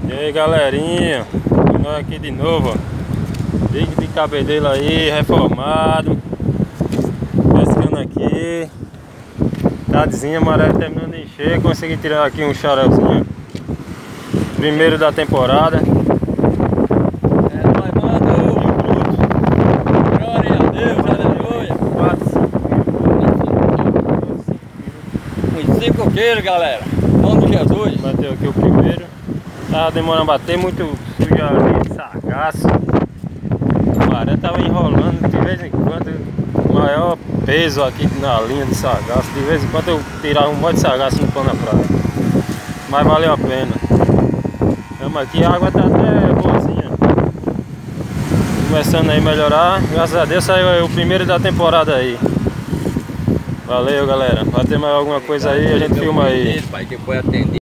E aí galerinha, nós aqui de novo, ó. Dique de cabedelo aí, reformado. Pescando aqui. Tardezinha, a maré terminando de encher. Consegui tirar aqui um xarelzinho. Primeiro da temporada. Nós mandamos. Glória a Deus, aleluia. 5 quilos, galera. Em nome de Jesus. Bateu aqui o primeiro. Tava demorando a bater, muito sujo ali de sargaço. A maré tava enrolando de vez em quando. Maior peso aqui na linha de sargaço. De vez em quando eu tirava um monte de sargaço no pano na praia. Mas valeu a pena. Vamos aqui, a água tá até boazinha. Começando aí a melhorar. Graças a Deus saiu aí o primeiro da temporada aí. Valeu galera. Vai ter mais alguma coisa aí, a gente filma aí. Pai, que foi atendido.